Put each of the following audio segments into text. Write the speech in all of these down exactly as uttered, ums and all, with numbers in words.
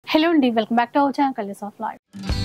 Hello and welcome back to our channel Colors of Life.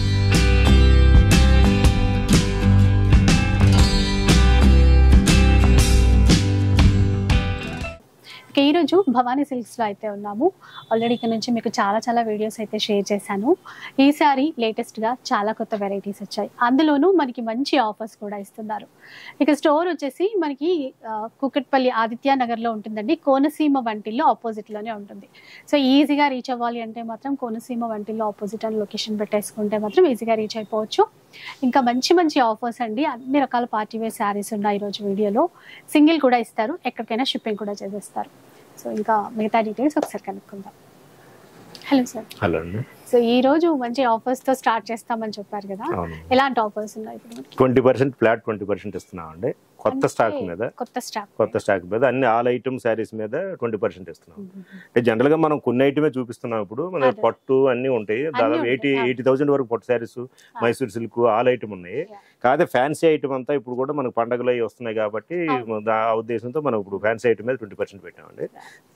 ఈ రోజు Bhavani silks లో అయితే ఉన్నాము. ఆల్రెడీ ఇక్కడ నుంచి మీకు చాలా చాలా వీడియోస్ అయితే షేర్ చేశాను. ఈసారి లేటెస్ట్ గా చాలా కొత్త వెరైటీస్ వచ్చాయి. అందులోనూ మనకి మంచి ఆఫర్స్ కూడా ఇస్తున్నారు. ఇక స్టోర్ వచ్చేసి మనకి కుకట్పల్లి ఆదిత్య నగర్ లో ఉంటుందండి. కోనసీమ వంటిల్లో ఆపోజిట్ లోనే ఉంటుంది. సో ఈజీగా రీచ్ అవ్వాలి అంటే మాత్రం కోనసీమ వంటిల్లో ఆపోజిట్ అని లొకేషన్ పెట్టేసుకుంటే మాత్రం ఈజీగా రీచ్ అయిపోవచ్చు. ఇంకా మంచి మంచి ఆఫర్స్ అండి. అన్ని రకాల పార్టీ వేర్ శారీస్ ఉన్నాయి ఈరోజు వీడియోలో. సింగిల్ కూడా ఇస్తారు, ఎక్కడికైనా షిప్పింగ్ కూడా చేసేస్తారు. సో ఇంకా మిగతా డీటెయిల్స్ ఒకసారి కనుక్కుందాం. Hello sir. హలో అండి. సో ఈ రోజు మంచి ఆఫర్స్ తో స్టార్ట్ చేస్తామని చెప్పారు కదా, ఎలాంటి ఆఫర్స్ ఉన్నాయి? Twenty percent flat twenty percent ఇస్తున్నాం అండి. కొత్త స్టాక్ మీద కొత్త స్టాక్ కొత్త స్టాక్ మీద అన్ని ఆల్ ఐటమ్ శారీస్ మీద ట్వంటీ పర్సెంట్ ఇస్తున్నాం. అంటే జనరల్ గా మనం కొన్ని ఐటమే చూపిస్తున్నాం. ఇప్పుడు మన పట్టు అన్ని ఉంటాయి, దాదాపు ఎయిటీ ఎయిటీ థౌసండ్ వరకు పట్టు saris, Mysore silk all item ఉన్నాయి. కాకపోతే ఫ్యాన్సీ ఐటమ్ అంతా ఇప్పుడు కూడా మనకు పండుగలు అవి వస్తున్నాయి కాబట్టి ఆ ఉద్దేశంతో మనం ఇప్పుడు ఫ్యాన్సీ ఐటమ్ మీద ట్వంటీ పర్సెంట్ పెట్టామండి.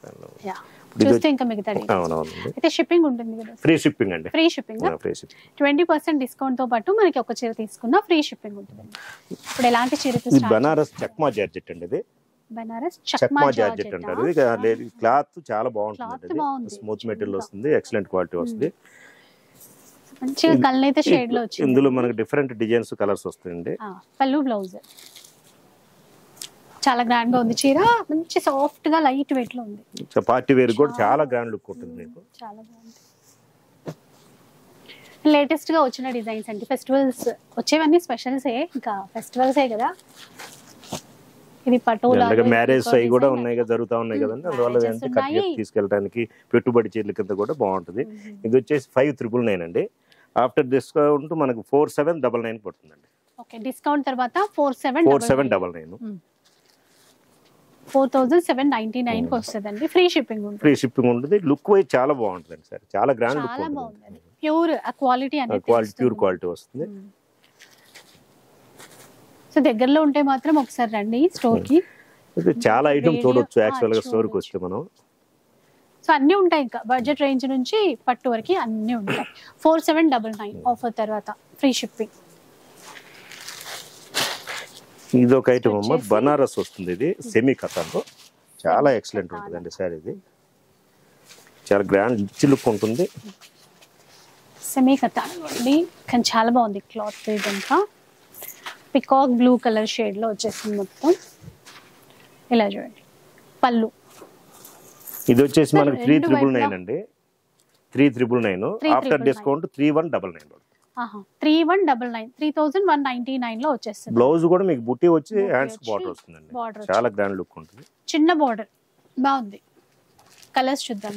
షిప్పింగ్ ఉంటుంది కదా, ఫ్రీ షిప్పింగ్ అండి. Free shipping free shipping twenty percent discount తో పాటు మనకి ఒక చీర తీసుకున్నా ఫ్రీ షిప్పింగ్ ఉంటుంది. ఇప్పుడు ఎలాంటి చీర? బనారస్ చక్మా జార్జెట్ అండి. ఇది బనారస్ చక్మా జార్జెట్ అంటారు. క్లాత్ చాలా బాగుంటుంది, స్మూత్ మెటీరియల్ వస్తుంది, ఎక్సలెంట్ క్వాలిటీ వస్తుంది. మంచిగా కలర్ అయితే షేడ్ లో వచ్చింది. ఇందులో మనకి డిఫరెంట్ డిజైన్స్ కలర్స్ వస్తాయండి. పల్లు బ్లౌజ్ చాలా గ్రాండ్ గా ఉంది. చీర మంచి సాఫ్ట్ గా లైట్ వెయిట్ లో ఉంది. పార్టీ వేర్ కూడా చాలా గ్రాండ్ లుక్ ఉంటుంది మీకు. చాలా బాగుంది. లేటెస్ట్ గా వచ్చిన డిజైన్స్ అండి. ఫెస్టివల్స్ వచ్చేవన్నీ స్పెషల్స్ ఏ, ఇంకా ఫెస్టివల్స్ ఏ కదా. ఇది పటోలా మ్యారేజ్ అవి కూడా ఉన్నాయి కదా, జరుగుతా ఉన్నాయి కదండి. అందువల్ల తీసుకెళ్ళడానికి పెట్టుబడి చీరల కింద కూడా బాగుంటుంది. ఇది వచ్చేసి ఫైవ్ త్రిపుల్ నైన్ అండి. ఆఫ్టర్ డిస్కౌంట్ మనకు ఫోర్ సెవెన్ డబల్ నైన్ పడుతుందండి. ఓకే, డిస్కౌంట్ తర్వాత four seven four seven double nine four thousand seven ninety nine కి వస్తుందండి. ఫ్రీ షిప్పింగ్ ఉంటుంది. ఫ్రీ షిప్పింగ్ ఉంటుంది. లుక్ వైజ్ చాలా బాగుంటుంది సార్, చాలా గ్రాండ్ లుక్ ఉంటుంది. ప్యూర్ క్వాలిటీ అనేది క్వాలిటీ ప్యూర్ క్వాలిటీ వస్తుంది. సో దగ్గరలో ఉంటే మాత్రం ఒకసారి రండి స్టోర్ కి. చాలా ఐటమ్ చూడొచ్చు యాక్చువల్ గా స్టోర్ కి వస్తే మనం. సో అన్ని ఉంటాయి, ఇంకా బడ్జెట్ రేంజ్ నుంచి పట్టు వరకు అన్ని ఉంటాయి. Four seven double nine offer తర్వాత ఫ్రీ షిప్పింగ్. ఇది ఒక ఐటమ్ అమ్మ, బనారస్ వస్తుంది. ఇది సెమీ కథలో చాలా ఎక్సలెంట్ ఉంటుందండి సార్. ఇది చాలా గ్రాండ్ రిచ్ లుక్ ఉంటుంది. సెమీ కథ అండి, కానీ చాలా బాగుంది క్లాత్. ఇదంతా పికాక్ బ్లూ కలర్ షేడ్ లో వచ్చేసింది మొత్తం. ఇలా చూడండి పళ్ళు. ఇది వచ్చేసి మనకి త్రీ త్రిబుల్ నైన్ అండి. Three triple nine after discount three one double nine three one double nine three thousand one ninety nine లో వచ్చేస్తుంది. బ్లౌజ్ కూడా మీకు బుట్టి వచ్చి హ్యాండ్స్ బార్డర్ వస్తుందండి. చాలా గ్రాండ్ లుక్ ఉంటుంది. చిన్న బార్డర్ బాగుంది. కలర్స్ చూద్దాం.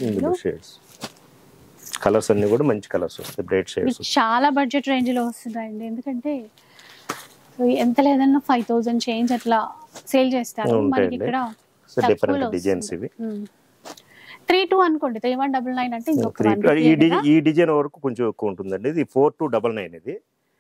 కలర్స్ అన్ని కూడా మంచి కలర్స్ వస్తాయి, బ్రైట్ షేడ్స్. చాలా బడ్జెట్ రేంజ్ లో వస్తుందండి. ఎందుకంటే ఎంత లేదన్నా ఫైవ్ థౌసండ్ చేంజ్ అట్లా సేల్ చేస్తారు. మనకి ఇక్కడ డిఫరెంట్ డిజైన్స్ ఇవి. త్రీ టూ అనుకోండి, త్రీ వన్ డబల్ నైన్ అంటే ఈ డిజైన్ వరకు కొంచెం ఎక్కువ ఉంటుందండి. ఇది ఫోర్ టూ డబల్ నైన్. ఇది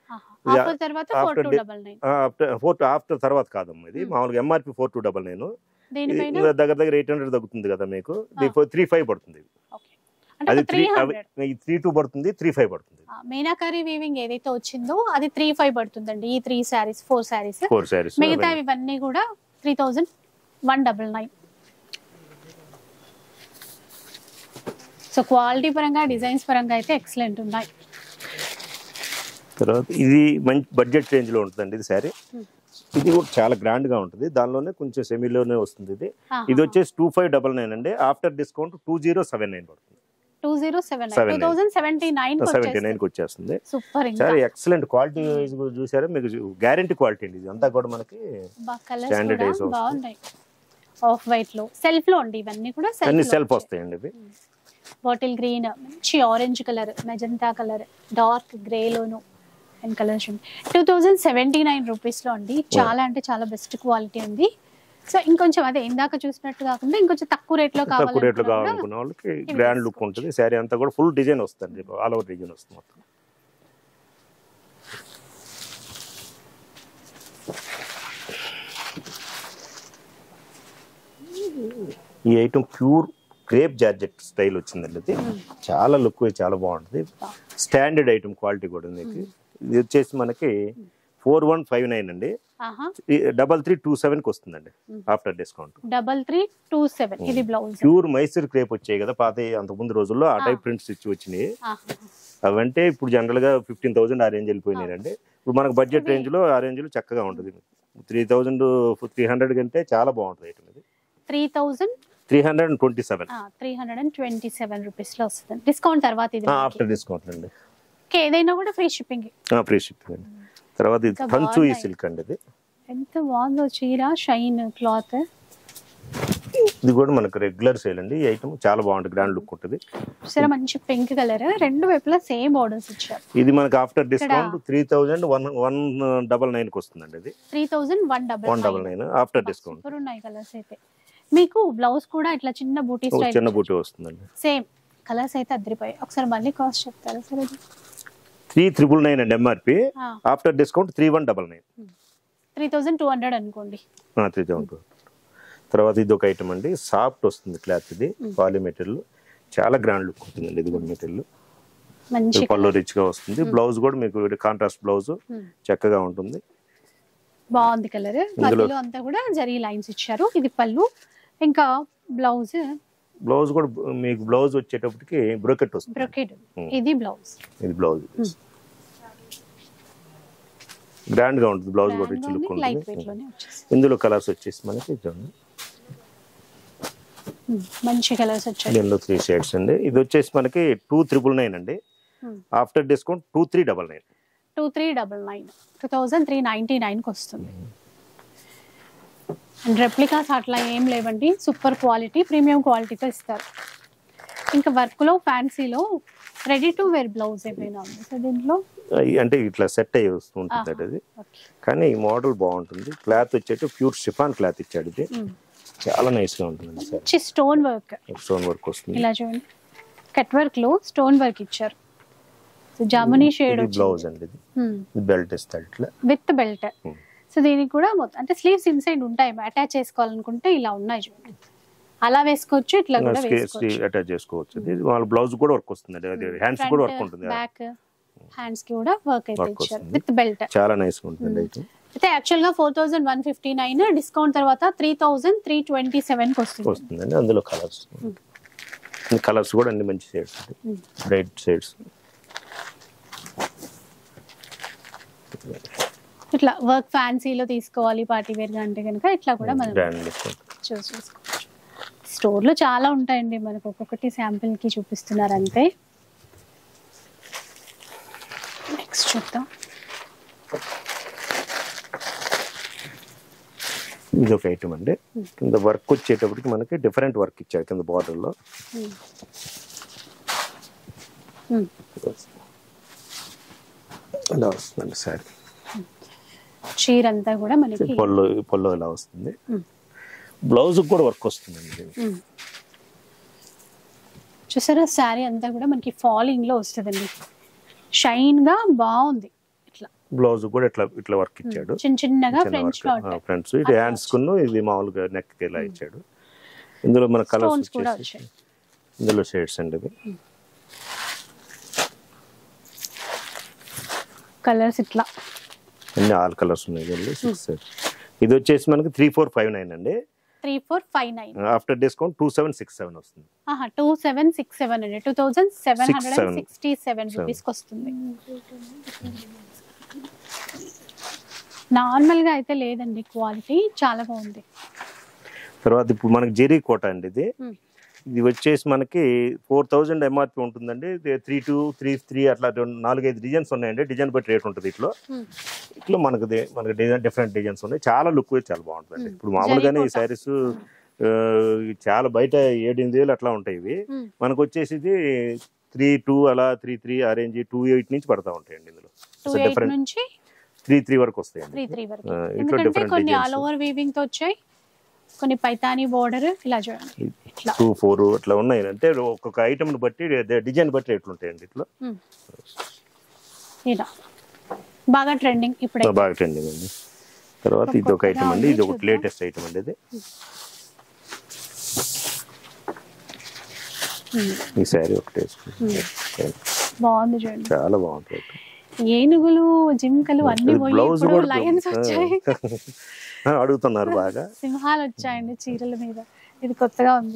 ఆఫ్టర్ తర్వాత కాదమ్మా, ఇది మామూలుగా MRP four two double nine. దగ్గర దగ్గర ఎయిట్ హండ్రెడ్ తగ్గుతుంది కదా మీకు. త్రీ ఫైవ్ పడుతుంది. అది త్రీ త్రీ టూ పడుతుంది, త్రీ ఫైవ్ పడుతుంది. మీనాకారి వీవింగ్ ఏదైతే వచ్చిందో అది త్రీ ఫైవ్ పడుతుందండి. ఈ three saris four saris four saris మిగతా ఇవన్నీ కూడా three thousand one double nine. So quality పరంగా డిజైన్స్ పరంగా అయితే ఎక్సలెంట్ ఉన్నాయి. తర్వాత ఇది మంచి బడ్జెట్ రేంజ్ లో ఉంటుందండి ఇది శారీ. ఇది కూడా చాలా గ్రాండ్ గా ఉంటుంది. దానిలోనే కొంచెం సెమీలోనే వస్తుంది. ఇది ఇది వచ్చేసి టూ ఫైవ్ డబల్ నైన్ అండి. After discount two zero seven nine పడుతుంది. Two zero seven nine two thousand seventy nine seventy nine కి వచ్చేస్తుంది. సూపర్. చాలా ఎక్సలెంట్ క్వాలిటీ వైజ్ చూసారా మీకు, గ్యారంటీ క్వాలిటీ అండి. ఇది అంతా కూడా మనకి స్టాండర్డైజ్ బాగున్నాయి. ఆఫ్ వైట్ లో సెల్ఫ్ లో అండి. ఇవన్నీ కూడా అన్ని సెల్ఫ్ వస్తాయండి. ఇవి బాటిల్ గ్రీన్, మంచి orange colour, magenta colour, dark grey లోను and colours two thousand seventy nine rupees లో అండి. చాలా అంటే చాలా బెస్ట్ క్వాలిటీ ఉంది. సో ఇంకొంచెం అదే ఇందాక చూసినట్టు కాకుండా ఇంకొంచెం తక్కువ రేట్ లో తక్కువ రేట్ లో కావాలనుకున్న వాళ్ళకి గ్రాండ్ లుక్ ఉంటుంది. శారీ అంతా కూడా ఫుల్ డిజైన్ వస్తుంది, ఆల్ ఓవర్ డిజైన్ వస్తుంది మొత్తం. ఈ item pure crepe georgette style వచ్చిందండి. అది చాలా లుక్ చాలా బాగుంటుంది. స్టాండర్డ్ ఐటమ్ క్వాలిటీ కూడా మీకు. ఇది వచ్చేసి మనకి ఫోర్ వన్ ఫైవ్ నైన్ అండి, డబల్ త్రీ టూ సెవెన్ కి వస్తుందండి after discount. Double three two seven ఇది బ్లౌజ్. ప్యూర్ మైసూర్ క్రేప్ వచ్చాయి కదా పాత అంత ముందు రోజుల్లో, ఆ టైప్ ప్రింట్స్ ఇచ్చి వచ్చినాయి. అవంటే ఇప్పుడు జనరల్ గా ఫిఫ్టీన్ థౌసండ్ ఆ రేంజ్ వెళ్ళిపోయినాయండి. ఇప్పుడు మనకు బడ్జెట్ రేంజ్ లో ఆ రేంజ్ లో చక్కగా ఉంటుంది. త్రీ థౌసండ్ త్రీ హండ్రెడ్ కంటే చాలా బాగుంటుంది ఐటమ్ ఇది. Three thousand three hundred and twenty seven three hundred and twenty seven rupees లో వస్తుంది డిస్కౌంట్ తర్వాత. ఇది ఆఫ్టర్ డిస్కౌంట్ అండి. ఏదైనా కూడా ఫ్రీ షిప్పింగ్. ఫ్రీ షిప్పింగ్ అండి. తర్వాత ఇది కంచు ఈ సిల్క్ అండి. ఇది ఎంత బాగుందో చీర, షైన్ క్లాత్. ఇది కూడా మనకు రెగ్యులర్ సేల్ అండి. ఈ ఐటమ్ చాలా బాగుంటుంది, గ్రాండ్ లుక్ ఉంటుంది. సరే మంచి పింక్ కలర్, రెండు వైపులా సేమ్ బోర్డర్స్ ఇచ్చారు. ఇది మనకి after discount three thousand one one double nine కి వస్తుందండి. ఇది three thousand one double one double nine after discount. ఉన్నాయి కలర్స్ అయితే. మీకు బ్లౌజ్ కూడా ఇట్లా చిన్న బూటీ స్టైల్, చిన్న బూటీ వస్తుందండి. సేమ్ కలర్స్ అయితే అదిరిపోయాయి. ఒకసారి మళ్ళీ కాస్ట్ చెప్తారా సార్? ఇది త్రీ త్రిబుల్ నైన్ అండి MRP, after discount three one double nine. Three thousand two hundred అనుకోండి. Three thousand. తర్వాత ఇది ఒక ఐటమ్ అండి, సాఫ్ట్ వస్తుంది క్లాత్. ఇది పాలీ మెటీరియల్, చాలా గ్రాండ్ లుక్ ఉంటుందండి. ఇది కూడా మెటీరియల్ మంచి పళ్ళు రిచ్ గా వస్తుంది. బ్లౌజ్ కూడా మీకు కాంట్రాస్ట్ బ్లౌజ్ చక్కగా ఉంటుంది. బాగుంది కలర్. మధ్యలో అంతా కూడా జరీ లైన్స్ ఇచ్చారు. ఇది పళ్ళు, ఇంకా బ్లౌజ్. బ్లౌజ్ కూడా మీకు బ్లౌజ్ వచ్చేటప్పటికి బ్రోకెట్ వస్తుంది. బ్రోకెట్ ఇది బ్లౌజ్. ఇది బ్లౌజ్ గ్రాండ్ గా ఉంటుంది. బ్లౌజ్ కూడా రిచ్ లుక్ ఉంటుంది. ఇందులో కలర్స్ వచ్చేసి మనకి మంచి కలర్స్ వచ్చాయి. దీనిలో త్రీ షేడ్స్ అండి. ఇది వచ్చేసి మనకి టూ త్రిబుల్ నైన్ అండి, after discount two three double nine. Two three double nine two thousand three ninety nine కి వస్తుంది. అండ్ రెప్లికాస్ అట్లా ఏం లేవండి, సూపర్ క్వాలిటీ ప్రీమియం క్వాలిటీతో ఇస్తారు. ఇంకా వర్క్ లో ఫ్యాన్సీలో రెడీ టు వేర్ బ్లౌజ్ ఏమైనా ఉంది సార్ దీంట్లో? అంటే ఇట్లా సెట్ అయ్యి వస్తుంటుంది అది. కానీ ఈ మోడల్ బాగుంటుంది. క్లాత్ వచ్చేట్టు ప్యూర్ షిఫాన్ క్లాత్ ఇచ్చాడు. ఇది చాలా నైస్ గా ఉంటుంది sir. Stone work, stone work వస్తుంది. ఇలా చూడండి, కట్ వర్క్ లో స్టోన్ వర్క్ ఇచ్చారు. జామునీ షేడ్ బ్లౌజ్ అండి. ఇది బెల్ట్ ఇస్తాడు ఇట్లా విత్ బెల్ట్. సో దీనికి కూడా మొత్తం అంటే స్లీవ్స్ ఇన్సైడ్ ఉంటాయి, అటాచ్ చేసుకోవాలనుకుంటే ఇలా ఉన్నాయి చూడండి, అలా వేసుకోవచ్చు, ఇట్లా కూడా వేసుకోవచ్చు, అటాచ్ చేసుకోవచ్చు. వాళ్ళ బ్లౌజ్ కూడా వర్క్ వస్తుంది, హ్యాండ్స్ కూడా వర్క్ ఉంటుంది. బ్యాక్ హ్యాండ్స్ కి కూడా వర్క్ అయితే ఇచ్చారు విత్ బెల్ట్. చాలా నైస్ గా ఉంటుంది. అయితే యాక్చువల్ గా four thousand one fifty nine discount తర్వాత three thousand three twenty seven కి వస్తుంది వస్తుందండి. అందులో కలర్స్ కలర్స్ కూడా అన్ని మంచి షేడ్స్, బ్రైట్ షేడ్స్. ఇట్లా వర్క్ ఫ్యాన్సీలో తీసుకోవాలి పార్టీ వేర్ గా అంటే కనుక ఇట్లా కూడా మనం చూస్ చేసుకోవచ్చు. స్టోర్ లో చాలా ఉంటాయండి, మనకు ఒక్కొక్కటి శాంపిల్ కి చూపిస్తున్నారు అంతే. నెక్స్ట్ చూద్దాం. ఇది ఒక ఐటమ్ అండి. కింద వర్క్ వచ్చేటప్పటికి మనకి డిఫరెంట్ వర్క్ ఇచ్చారు కింద బార్డర్ లో. ఇలా వస్తుందండి సారీ. చీర అంతా కూడా మనకి పళ్ళు పళ్ళు ఇలా వస్తుంది. బ్లౌజ్ కూడా వర్క్ వస్తుందండి. చూసారా శారీ అంతా కూడా మనకి ఫాలింగ్ లో వస్తుందండి, షైన్ గా బాగుంది. ఇట్లా బ్లౌజ్ కూడా ఇట్లా ఇట్లా వర్క్ ఇచ్చాడు, చిన్న చిన్నగా ఫ్రెంచ్ ఫ్రంట్స్. ఇది హ్యాండ్స్ కును ఇది మామూలుగా నెక్ కి ఇలా ఇచ్చాడు. ఇందులో మన కలర్స్ కూడా వచ్చాయి. ఇందులో షేడ్స్ అండి. ఇది కలర్స్ ఇట్లా అన్ని ఆల్ కలర్స్ ఉన్నాయి. ఇది వచ్చేసి మనకి త్రీ ఫోర్ ఫైవ్ నైన్ అండి. Three four five nine after discount two seven six seven వస్తుంది. టూ సెవెన్ సిక్స్ సెవెన్ అండి, two thousand seven hundred and sixty seven rupees వస్తుంది. నార్మల్ గా అయితే లేదండి, క్వాలిటీ చాలా బాగుంది. తర్వాత ఇప్పుడు మనకి జెరీ కోట అండి. ఇది ఇది వచ్చేసి మనకి ఫోర్ థౌజండ్ ఎంఆర్పి ఉంటుందండి. త్రీ టూ త్రీ త్రీ అట్లా నాలుగైదు డిజైన్స్ ఉన్నాయండి. డిజైన్ బట్టి రేట్ ఉంటుంది. ఇట్లా ఇట్లా మనకి మనకి డిజైన్ డిఫరెంట్ డిజైన్స్ ఉన్నాయి. చాలా లుక్ చాలా బాగుంటుంది. ఇప్పుడు మామూలుగానే ఈ శారీస్ చాలా బయట ఏడెనిమిది వేలు అట్లా ఉంటాయి. ఇవి మనకు వచ్చేసి ఇది త్రీ టూ అలా three three arrange two eight నుంచి పడతా ఉంటాయండి. ఇందులో డిఫరెంట్ త్రీ త్రీ వరకు వస్తాయండి. ఇట్లా డిఫరెంట్ కొన్ని ఆల్ ఓవర్ వీవింగ్ తో వచ్చాయి, కొన్ని పైతానీ బోర్డర్ ఇలా చూడండి, టూ ఫోర్ అట్లా ఉన్నాయి. అంటే ఒక్కొక్క ఐటమ్ బట్టి డిజైన్ బట్టి రేట్లు ఉంటాయండి. ఇట్లా ఇలా బాగా ట్రెండింగ్ ఇప్పుడు, బాగా ట్రెండింగ్ అండి. తర్వాత ఇది ఒక ఐటమ్ అండి, ఇది ఒక లేటెస్ట్ ఐటమ్ అండి. ఇది ఈ శారీ ఒకటి బాగుంది చూడండి, చాలా బాగుంటుంది. ఏనుగులు జింకలు అన్ని పోయి లయన్స్ వచ్చాయి, అడుగుతున్నారు బాగా. సింహాలు వచ్చాయండి చీరల మీద, ఇది కొత్తగా ఉంది.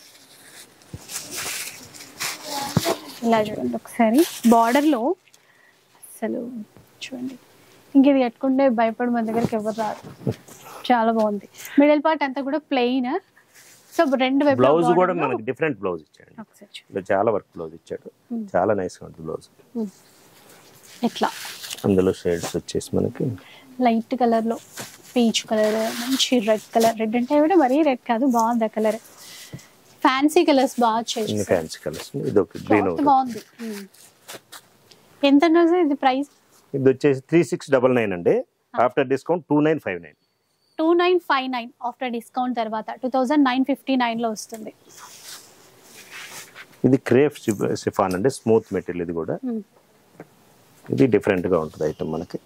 ఇలా చూడండి ఒకసారి బార్డర్ లో, అసలు చూడండి ఇంక ఇది కట్టుకుంటే భయపడి మన దగ్గరికి ఎవరు రాదు, చాలా బాగుంది. మిడిల్ పార్ట్ అంతా కూడా ప్లెయిన్, సో రెండు వైపు బ్లౌజ్ కూడా మనకి డిఫరెంట్ బ్లౌజ్ ఇచ్చాడు, చాలా వర్క్ బ్లౌజ్ ఇచ్చాడు, చాలా నైస్ గా ఉంటుంది బ్లౌజ్. ఇట్లా అందులో షేడ్స్ వచ్చేసి మనకి లైట్ కలర్ లో, పీచ్ కలర్, మంచి రెడ్ కలర్, రెడ్ అంటే కూడా మరీ రెడ్ కాదు, బాగుంది ఆ కలర్. ఫ్యాన్సీ కలర్స్ బాగా వచ్చాయి, ఫ్యాన్సీ కలర్స్. ఇది ఒక గ్రీన్ బాగుంది. ఎంత ఇది ప్రైస్? ఇది వచ్చేసి త్రీ సిక్స్ డబల్ నైన్ అండి, after discount two nine five nine two nine five nine after discount తర్వాత two thousand nine fifty nine లో వస్తుంది. ఇది క్రేప్ షిఫాన్ అండి, స్మూత్ మెటీరియల్. ఇది కూడా ఇది డిఫరెంట్ గా ఉంటుంది ఐటమ్ మనకి.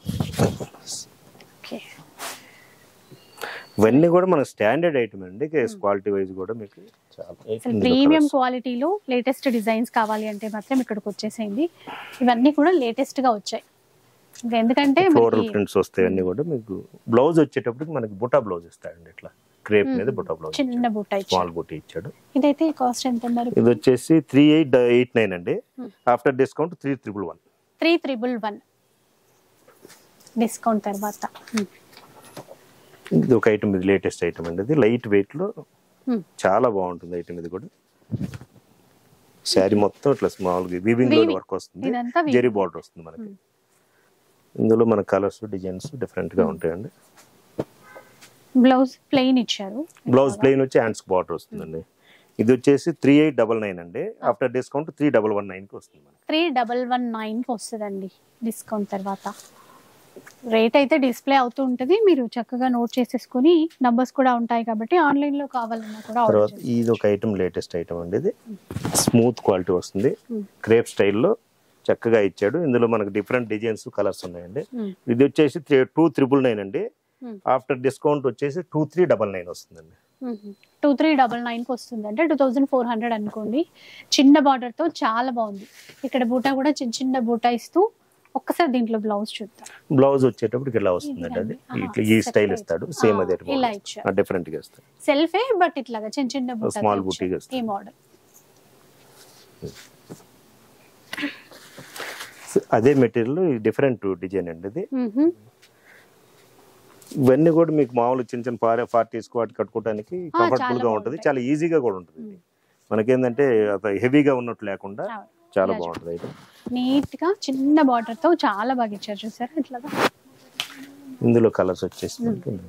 ఇవన్నీ కూడా మన స్టాండర్డ్ ఐటమ్ అండి, క్వాలిటీ వైజ్ కూడా మీకు చాలా ప్రీమియం క్వాలిటీలో లేటెస్ట్ డిజైన్స్ కావాలి అంటే మాత్రం ఇక్కడికి వచ్చేసేయండి. ఇవన్నీ కూడా లేటెస్ట్ గా వచ్చాయి, ఎందుకంటే ఫ్లోరల్ ప్రింట్స్ వస్తాయి అన్ని కూడా. మీకు బ్లౌజ్ వచ్చేటప్పటికి మనకి బుటా బ్లౌజ్ ఇస్తాడండి, ఇట్లా క్రేప్ మీద బుటా బ్లౌజ్, చిన్న బుటా, స్మాల్ బుటా ఇచ్చాడు. ఇదైతే కాస్ట్ ఎంత అన్నారు? ఇది వచ్చేసి త్రీ ఎయిట్ ఎయిట్ నైన్ అండి, after discount three triple one three triple one discount తర్వాత. ఇది ఒక ఐటమ్, ఇది లేటెస్ట్ ఐటమ్ అండి, ఇది లైట్ వెయిట్ లో చాలా బాగుంటుంది ఐటమ్. ఇది కూడా శారీ మొత్తం ఇట్లా స్మాల్ వీవింగ్ లో వర్క్ వస్తుంది, జెరీ బార్డర్ వస్తుంది మనకి. ఇందులో మన కలర్స్ డిజైన్స్ డిఫరెంట్ గా ఉంటాయండి. బ్లౌజ్ ప్లెయిన్ ఇచ్చారు, బ్లౌజ్ ప్లెయిన్ వచ్చి హ్యాండ్స్ బార్డర్ వస్తుందండి. ఇది వచ్చేసి త్రీ ఎయిట్ డబల్ నైన్ అండి, after discount three double one nine కి వస్తుంది. త్రీ డబల్ వన్ నైన్ కి వస్తుందండి డిస్కౌంట్ తర్వాత. రేట్ అయితే డిస్ప్లే అవుతూ ఉంటుంది, మీరు చక్కగా నోట్ చేసేసుకుని, నంబర్స్ కూడా ఉంటాయి కాబట్టి ఆన్లైన్ లో కావాలన్నా కూడా. తర్వాత ఇది ఒక ఐటమ్, లేటెస్ట్ ఐటమ్ అండి, ఇది స్మూత్ క్వాలిటీ వస్తుంది, క్రేప్ స్టైల్లో చక్కగా ఇచ్చాడు. ఇందులో మనకు డిఫరెంట్ డిజైన్స్ కలర్స్ ఉన్నాయండి. ఇది వచ్చేసి టూ త్రిబుల్ నైన్ అండి, ఆఫ్టర్ డిస్కౌంట్ వచ్చేసి టూ త్రీ డబల్ నైన్ వస్తుందండి. టూ త్రీ డబల్ నైన్ కి వస్తుంది అంటే టూ థౌజండ్ ఫోర్ హండ్రెడ్ అనుకోండి. చిన్న బార్డర్ తో చాలా బాగుంది. ఇక్కడ బూటా కూడా చిన్న చిన్న బూటా ఇస్తూ, ఒక్కసారి దీంట్లో బ్లౌజ్ చూద్దాం. బ్లౌజ్ వచ్చేటప్పటికి ఇలా వస్తుందండి, అది ఇట్లా ఈ స్టైల్ ఇస్తాడు, సేమ్ అదే డిఫరెంట్ గా ఇస్తాడు. సెల్ఫే బట్ ఇట్లాగా చిన్న చిన్న బూటా, స్మాల్ బూటీ ఈ మోడల్. అదే మెటీరియల్ డిఫరెంట్ డిజైన్ అండి ఇది. ఇవన్నీ కూడా మీకు మామూలు చిన్న చిన్న పార్టీస్ వాటి కట్టుకోవడానికి కంఫర్టబుల్ గా ఉంటుంది, చాలా ఈజీగా కూడా ఉంటుంది. మనకేంటంటే హెవీగా ఉన్నట్టు లేకుండా చాలా బాగుంటుంది ఐటమ్. నీట్ గా చిన్న బార్డర్ తో చాలా బాగా ఇచ్చారు, చూసారా ఇట్లాగా. ఇందులో కలర్స్ వచ్చేసి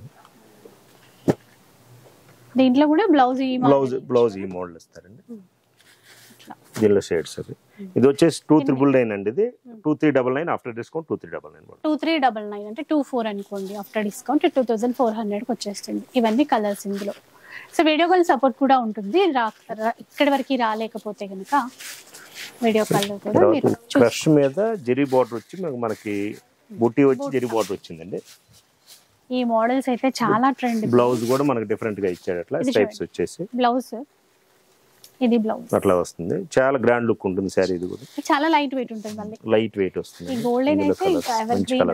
దీంట్లో కూడా బ్లౌజ్ బ్లౌజ్ బ్లౌజ్ ఈ మోడల్ ఇస్తారండి. దీనిలో షేడ్స్ అవి. ఇది వచ్చేసి టూ త్రిబుల్ నైన్ అండి, ఇది two three double nine after discount two three double nine two three double nine అంటే టూ ఫోర్ అనుకోండి, after discount two thousand four hundred కి వచ్చేస్తుంది. ఇవన్నీ కలర్స్ ఇందులో. సో వీడియో కాల్ సపోర్ట్ కూడా ఉంటుంది, ఇక్కడి వరకు రాలేకపోతే కనుక వీడియో కాల్ లో కూడా మీరు. క్రష్ మీద జెరీ బార్డర్ వచ్చి మనకి బూటీ వచ్చి జెరీ బార్డర్ వచ్చిందండి. ఈ మోడల్స్ అయితే చాలా ట్రెండ్. బ్లౌజ్ కూడా మనకి డిఫరెంట్ గా ఇచ్చాడు, అట్లా స్ట్రైప్స్ వచ్చేసి బ్లౌజ్. ఇది బ్లౌజ్ అట్లా వస్తుంది, చాలా గ్రాండ్ లుక్ ఉంటుంది సారీ. ఇది కూడా చాలా లైట్ వెయిట్ ఉంటుంది, మళ్ళీ లైట్ వెయిట్ వస్తుంది. ఈ గోల్డెన్ అయితే ఇంకా ఎవర్ గ్రీన్.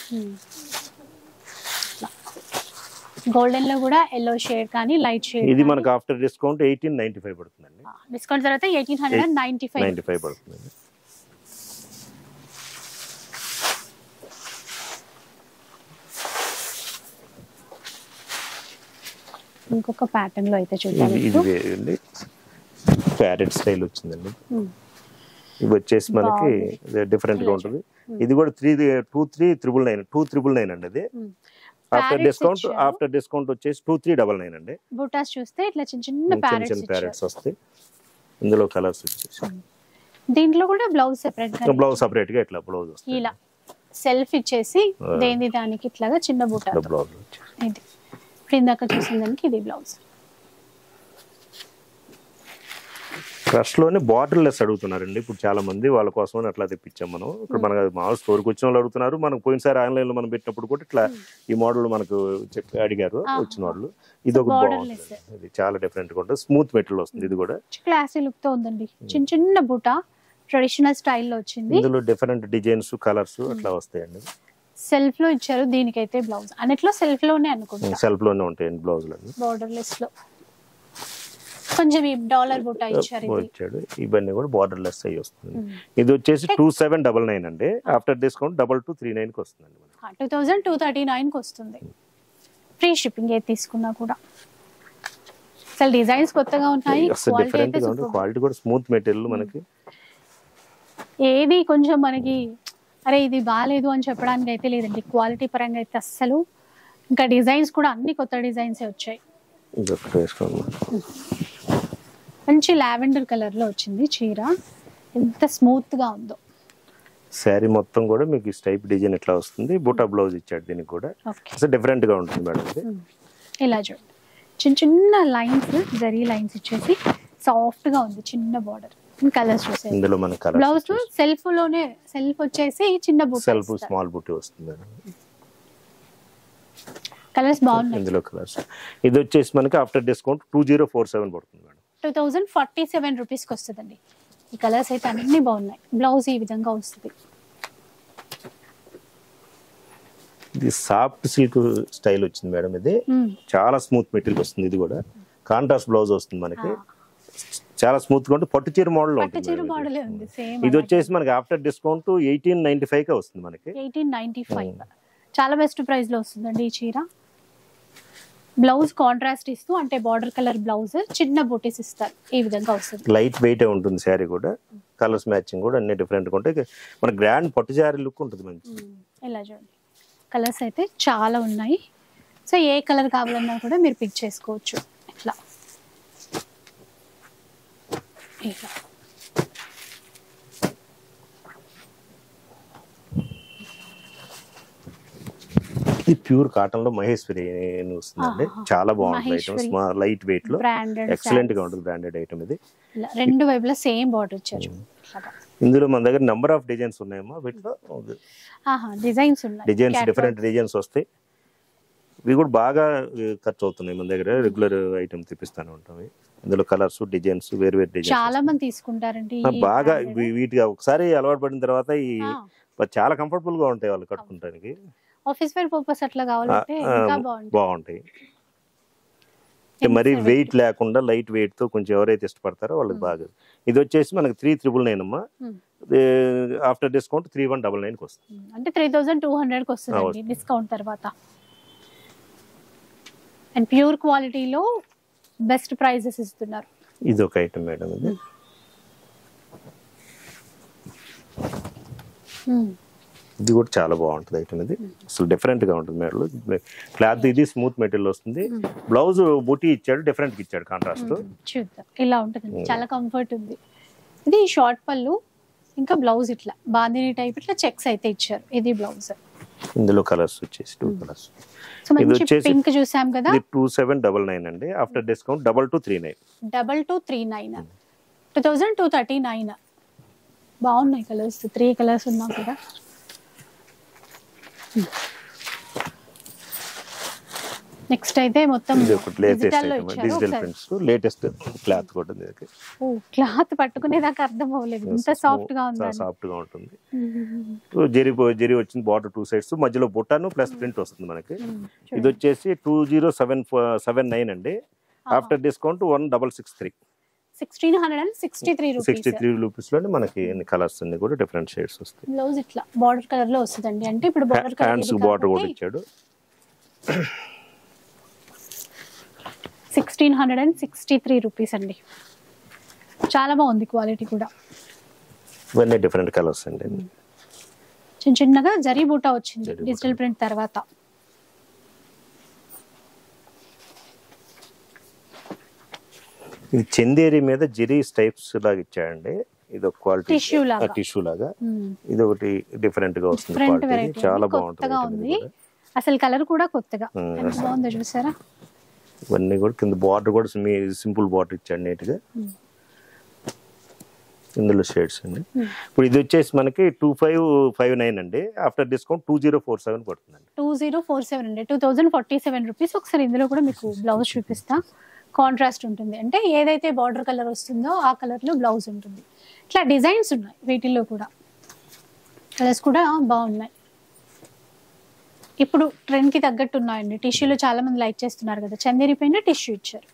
గోల్డెన్ లో కూడా ఎల్లో షేడ్ కానీ లైట్ షేడ్. ఇది మనకి after discount eighteen ninety five పడుతుందండి. డిస్కౌంట్ తర్వాత eighteen hundred ninety five ninety five పడుతుంది. ఇంకొక ప్యాటర్న్ లో అయితే చూద్దాం. ఇది ప్యారెట్ స్టైల్ వచ్చిందండి. ఇవి వచ్చేసి మనకి డిఫరెంట్ గా ఉంటుంది. ఇది కూడా three two three triple nine two triple nine అండి. అది ఆఫ్టర్ డిస్కౌంట్ ఆఫ్టర్ డిస్కౌంట్ వచ్చేసి టూ త్రీ డబల్ నైన్ అండి. బూటాస్ చూస్తే ఇట్లా చిన్న చిన్న ప్యారెట్స్ ప్యారెట్స్ వస్తాయి. ఇందులో కలర్స్ వచ్చేసి దీంట్లో కూడా బ్లౌజ్ సెపరేట్ గా బ్లౌజ్ సెపరేట్ గా ఇట్లా బ్లౌజ్ వస్తుంది. ఇలా సెల్ఫ్ ఇచ్చేసి దేని దానికి ఇట్లాగా చిన్న బూటా బ్లౌజ్. ఇది ఇప్పుడు ఇందాక చూసిన దానికి ఇది బ్లౌజ్. క్రష్ లోనే బార్డర్ లెస్ అడుగుతున్నారండి ఇప్పుడు చాలా మంది, వాళ్ళ కోసం అట్లా తెప్పించాం మనం. ఇప్పుడు మన మామూలు స్టోర్కి వచ్చిన వాళ్ళు అడుగుతున్నారు, మనకు పోయినసారి ఆన్లైన్ లో మనం పెట్టినప్పుడు కూడా ఇట్లా ఈ మోడల్ మనకు చెప్పి అడిగారు వచ్చిన వాళ్ళు. ఇది ఒకటి బాగుంటుంది, ఇది చాలా డిఫరెంట్ గా ఉంటుంది, స్మూత్ మెటీరియల్ వస్తుంది. ఇది కూడా క్లాసీ లుక్ తో ఉందండి, చిన్న చిన్న బుట్ట ట్రెడిషనల్ స్టైల్లో వచ్చింది. ఇందులో డిఫరెంట్ డిజైన్స్ కలర్స్ అట్లా వస్తాయండి. సెల్ఫ్ లో ఇచ్చారు, దీనికైతే బ్లౌజ్ అన్నిట్లో సెల్ఫ్ లోనే అనుకుంటా, సెల్ఫ్ లోనే ఉంటాయండి బ్లౌజ్ లో. బార్డర్ లెస్ లో కొంచెం ఈ డాలర్ బుట్ట ఇచ్చారు, ఇచ్చాడు. ఇవన్నీ కూడా బార్డర్ లెస్ అయ్యి వస్తుంది. ఇది వచ్చేసి టూ సెవెన్ డబల్ నైన్ అండి, after discount double two three nine కి వస్తుంది. Two thousand two thirty nine కి వస్తుంది, ఫ్రీ షిప్పింగ్ ఏది తీసుకున్నా కూడా. అసలు డిజైన్స్ కొత్తగా ఉన్నాయి, క్వాలిటీ కూడా స్మూత్ మెటీరియల్ మనకి. ఏది కొంచెం మనకి అరే ఇది బాగాలేదు అని చెప్పడానికి అయితే లేదండి, క్వాలిటీ పరంగా అయితే అస్సలు. ఇంకా డిజైన్స్ కూడా అన్ని కొత్త డిజైన్స్ వచ్చాయి. మంచి లావెండర్ కలర్ లో వచ్చింది చీర, ఎంత స్మూత్ గా ఉందో. శారీ మొత్తం కూడా మీకు స్టైప్ డిజైన్ ఇట్లా వస్తుంది, బూటా బ్లౌజ్ ఇచ్చాడు దీనికి కూడా, అసలు డిఫరెంట్ గా ఉంటుంది మేడం. ఇలా చూడండి, చిన్న చిన్న లైన్స్, జరీ లైన్స్ ఇచ్చేసి సాఫ్ట్ గా ఉంది, చిన్న బార్డర్. కలర్స్ చూసే ఇందులో మన కలర్ బ్లౌజ్ సెల్ఫ్ లోనే, సెల్ఫ్ వచ్చేసి చిన్న బుట్ట, సెల్ఫ్ స్మాల్ బుట్టి వస్తుంది మేడం. కలర్స్ బాగున్నాయి ఇందులో కలర్స్. ఇది వచ్చేసి మనకి after discount two zero four seven పడుతుంది madam, two thousand forty seven రూపీస్కి వస్తుందండి. ఈ కలర్స్ అయితే అన్ని బాగున్నాయి, బ్లౌజ్ ఈ విధంగా వస్తుంది. ఇది సాఫ్ట్ సిల్క్ స్టైల్ వచ్చింది మేడం, ఇది చాలా స్మూత్ మెటీరియల్ వస్తుంది. ఇది కూడా కాంట్రాస్ట్ బ్లౌజ్ వస్తుంది మనకి, చాలా స్మూత్ గా ఉంటుంది, పట్టు చీర మోడల్ ఉంటుంది. ఇది వచ్చేసి మనకి after discount eighteen ninety five గా వస్తుంది మనకి. ఎయిటీన్ నైన్టీ ఫైవ్ చాలా బెస్ట్ ప్రైస్ లో వస్తుందండి ఈ చీర. బ్లౌజ్ కాంట్రాస్ట్ ఇస్తూ, అంటే బార్డర్ కలర్ బ్లౌజ్, చిన్న బూటీస్ ఇస్తారు, ఈ విధంగా వస్తుంది. లైట్ వెయిట్ ఉంటుంది శారీ కూడా, కలర్స్ మ్యాచింగ్ కూడా అన్ని డిఫరెంట్ గా ఉంటాయి. మన గ్రాండ్ పట్టు శారీ లుక్ ఉంటుంది మంచి. ఇలా చూడండి, కలర్స్ అయితే చాలా ఉన్నాయి. సో ఏ కలర్ కావాలన్నా కూడా మీరు పిక్ చేసుకోవచ్చు. ఇట్లా ఇట్లా ఇది ప్యూర్ కాటన్ లో మహేశ్వరి వస్తుందండి, చాలా బాగుంటుంది ఐటమ్, లైట్ వెయిట్ లో ఎక్సలెంట్ గా ఉంటుంది, బ్రాండెడ్ ఐటమ్ ఇది. రెండు వైపులా సేమ్ బార్డర్ ఇచ్చారు. ఇందులో మన దగ్గర నెంబర్ ఆఫ్ డిజైన్స్ ఉన్నాయమ్మా, వీటిలో డిజైన్స్ ఉన్నాయి, డిజైన్స్ డిఫరెంట్ డిజైన్స్ వస్తాయి. ఇవి కూడా బాగా ఖర్చు అవుతున్నాయి మన దగ్గర, రెగ్యులర్ ఐటమ్ తెప్పిస్తానే ఉంటాం. ఇందులో కలర్స్ డిజైన్స్ వేరు వేరు డిజైన్స్ చాలా మంది తీసుకుంటారండి బాగా. వీటికి ఒకసారి అలవాటు పడిన తర్వాత ఈ చాలా కంఫర్టబుల్ గా ఉంటాయి వాళ్ళు కట్టుకుంటానికి. ఆఫీస్ వేర్ పర్పస్ అట్లా కావాలంటే ఇంకా బాగుంటాయి. మరి వెయిట్ లేకుండా లైట్ వెయిట్ తో కొంచెం ఎవరైతే ఇష్టపడతారో వాళ్ళకి బాగా. ఇది వచ్చేసి మనకి త్రీ త్రిబుల్ నైన్ అమ్మా, after discount three one double nine కి వస్తుంది, అంటే త్రీ థౌసండ్ టూ హండ్రెడ్ కి వస్తుంది డిస్కౌంట్ తర్వాత. అండ్ ప్యూర్ క్వాలిటీలో బెస్ట్ ప్రైజెస్ ఇస్తున్నారు. ఇది ఒక ఐటమ్ మేడం, ఇది ఇది కూడా చాలా బాగుంటుంది ఐటమ్. ఇది అసలు డిఫరెంట్ గా ఉంటుంది మేడం, క్లాత్ ఇది స్మూత్ మెటీరియల్ వస్తుంది. బ్లౌజ్ బూటీ ఇచ్చాడు, డిఫరెంట్ ఇచ్చాడు కాంట్రాస్ట్. చూద్దాం, ఇలా ఉంటుంది, చాలా కంఫర్ట్ ఉంది. ఇది షార్ట్ పళ్ళు, ఇంకా బ్లౌజ్ ఇట్లా బాందిని టైప్ ఇట్లా చెక్స్ అయితే ఇచ్చారు. ఇది బ్లౌజ్. ఇందులో కలర్స్ వచ్చేసి టూ కలర్స్. ఇది వచ్చేసి పింక్ చూసాం కదా, టూ సెవెన్ డబల్ నైన్ అండి, after discount double two three nine double two three nine two thousand two thirty nine బాగున్నాయి కలర్స్, త్రీ కలర్స్ ఉన్నా కదా. నెక్స్ట్ అయితే మొత్తం లేటెస్ట్ క్లాత్ కూడా, ఓ క్లాత్ పట్టుకునేదాకా అర్థం అవ్వలేదు, ఇంత సాఫ్ట్ గా ఉంది. సాఫ్ట్ గా ఉంటుంది. జెరీ జెరీ వచ్చింది బార్డర్ టూ సైడ్స్, మధ్యలో బుట్టాను ప్లస్ ప్రింట్ వస్తుంది మనకి. ఇది వచ్చేసి two zero seven seven nine అండి, after discount one double six three sixteen hundred and sixty three sixty three rupees లో మనకి కలర్స్ అన్ని కూడా డిఫరెంట్ షేడ్స్ వస్తాయి. బ్లౌజ్ ఇట్లా బార్డర్ కలర్ లో వస్తుందండి, అంటే ఇప్పుడు బార్డర్ కలర్ హ్యాండ్స్ బార్డర్ కూడా ఇచ్చాడు. Sixteen hundred and sixty three rupees అండి, చాలా బాగుంది క్వాలిటీ కూడా. ఇవన్నీ డిఫరెంట్ కలర్స్ అండి. చిన్న చిన్నగా జరీ బూటా వచ్చింది డిజిటల్ ప్రింట్ తర్వాత. ఇది చందేరి మీద జెరీ స్టైప్స్ లాగా ఇచ్చాడండి, ఇది ఒక క్వాలిటీ టిష్యూ లాగా, టిష్యూ లాగా. ఇది ఒకటి డిఫరెంట్ గా వస్తుంది, క్వాలిటీ చాలా బాగుంటుంది. అసలు కలర్ కూడా కొత్తగా బాగుంది చూసారా. ఇవన్నీ కూడా కింద బార్డర్ కూడా సింపుల్ బార్డర్ ఇచ్చాడు నీట్ గా. ఇందులో షేడ్స్ అండి. ఇప్పుడు ఇది వచ్చేసి మనకి టూ ఫైవ్ ఫైవ్ నైన్ అండి, after discount two zero four seven పడుతుందండి. టూ జీరో ఫోర్ సెవెన్ అండి, two thousand forty seven rupees. ఒకసారి ఇందులో కూడా మీకు బ్లౌజ్ చూపిస్తా. కాంట్రాస్ట్ ఉంటుంది, అంటే ఏదైతే బార్డర్ కలర్ వస్తుందో ఆ కలర్ లో బ్లౌజ్ ఉంటుంది. ఇట్లా డిజైన్స్ ఉన్నాయి వీటిల్లో కూడా, కలర్స్ కూడా బాగున్నాయి. ఇప్పుడు ట్రెండ్ కి తగ్గట్టు ఉన్నాయండి. టిష్యూలో చాలా మంది లైక్ చేస్తున్నారు కదా, చందేరి పైన టిష్యూ ఇచ్చారు.